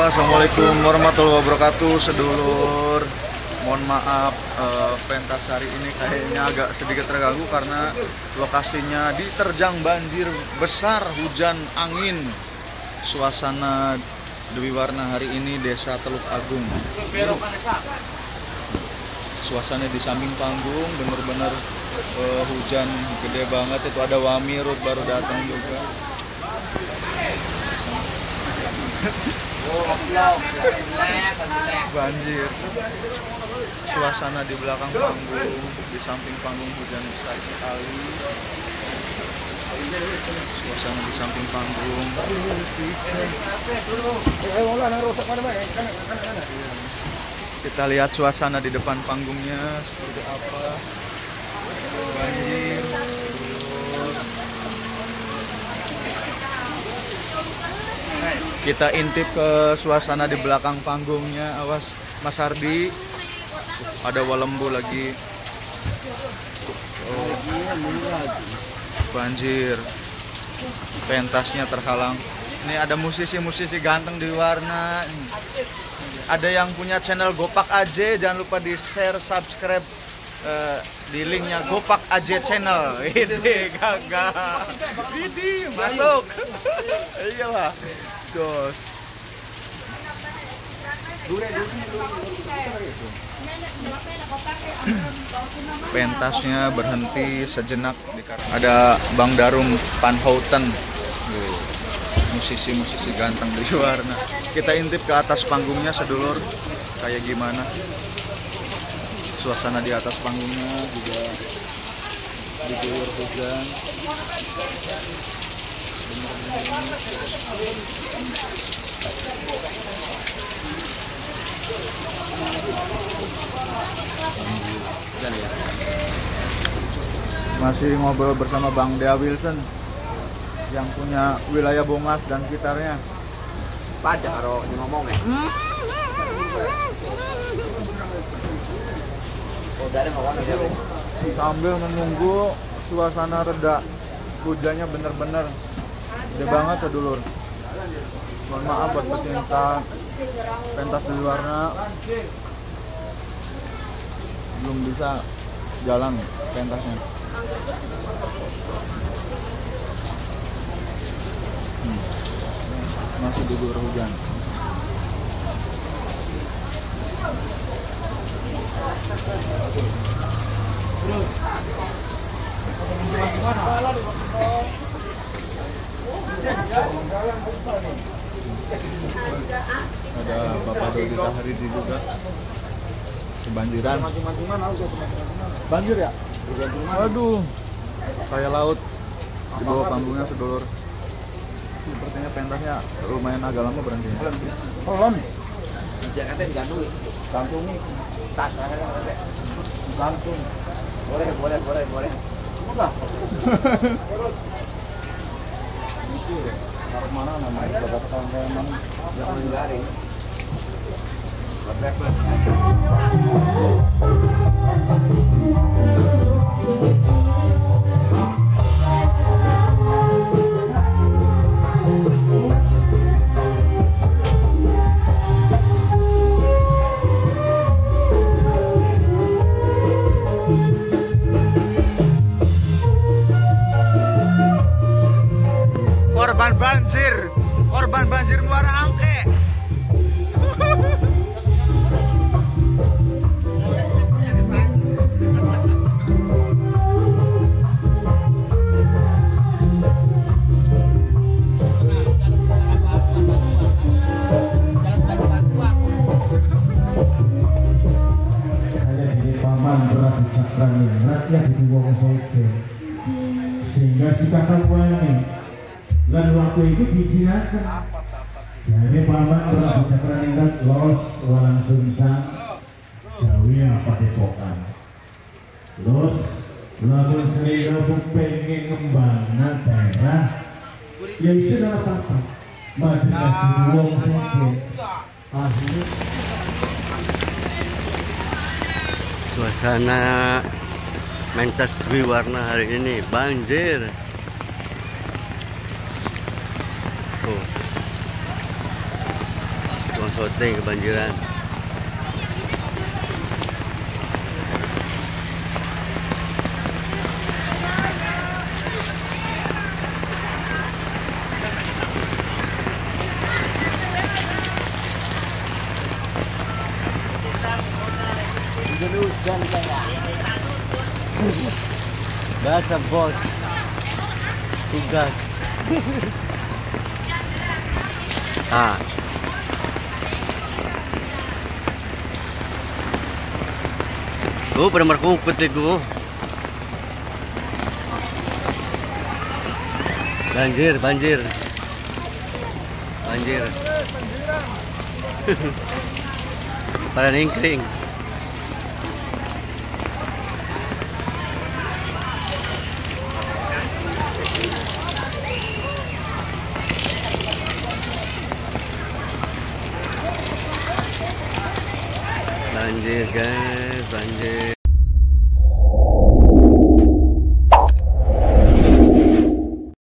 Assalamualaikum warahmatullahi wabarakatuh, sedulur. Mohon maaf, pentas hari ini kayaknya agak sedikit terganggu karena lokasinya diterjang banjir besar, hujan, angin. Suasana Dewi Warna hari ini Desa Teluk Agung. Suasana di samping panggung bener-bener hujan gede banget. Itu ada Wamirut baru datang juga. Banjir. Suasana di belakang panggung, di samping panggung hujan besar sekali. Suasana di samping panggung. Kita lihat suasana di depan panggungnya seperti apa. Banjir. Kita intip ke suasana di belakang panggungnya. Awas Mas Hardi, ada Walembu lagi. Banjir, pentasnya terhalang. Ini ada musisi-musisi ganteng di Warna. Ada yang punya channel Gopak AJ, jangan lupa di share, subscribe di linknya Gopak AJ channel. Ini gagah. Ini masuk. Iyalah. Dos. Pentasnya berhenti sejenak. Ada Bang Darum Panhouten, musisi-musisi ganteng di Warna. Kita intip ke atas panggungnya, sedulur, kayak gimana suasana di atas panggungnya. Juga diguyur hujan. Masih ngobrol bersama Bang Dea Wilson yang punya wilayah Bongas dan sekitarnya. Pada kalau ngomong ya. Sambil menunggu suasana reda, hujannya bener-bener gede banget ya dulur. Mohon maaf buat pecinta pentas Dewi Warna, belum bisa jalan pentasnya. Masih diguyur hujan. Ada Bapak Dodi Tahridi juga. Kebanjiran. Banjir ya? Aduh, kayak laut di bawah panggungnya, sedulur. Sepertinya pentasnya lumayan agak lama berhenti. Belum. Jakarta digantung. Gantung nih. Tas gantung. Boleh. Enggak. Itu taruh mana namanya? Bapak kayak mana? Jangan digaring. Korban banjir Muara Angke. Sehingga sikatan wani dan waktu itu dijinakan dari paman Prabu Cakraningrat los walang sungsang gawe apa depokan los lamun selera pengen ngembangna daerah ya isu apa madina wong sing akhirnya suasana pentas Dewi Warna hari ini banjir. syuting kebanjiran. Bahasa bos tugas. Gue pada merkumpet itu. Banjir. Pada ningkring. Banjir guys, banjir.